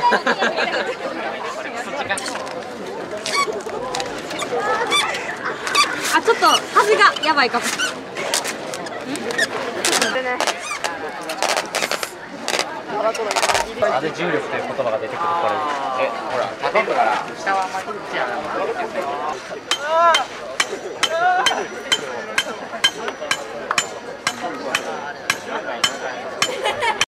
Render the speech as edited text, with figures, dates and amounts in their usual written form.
あ、ちょっと端がやばいかも。 なぜ重力という言葉が出てくるこれ。ほら、立てるから下は巻き口やな。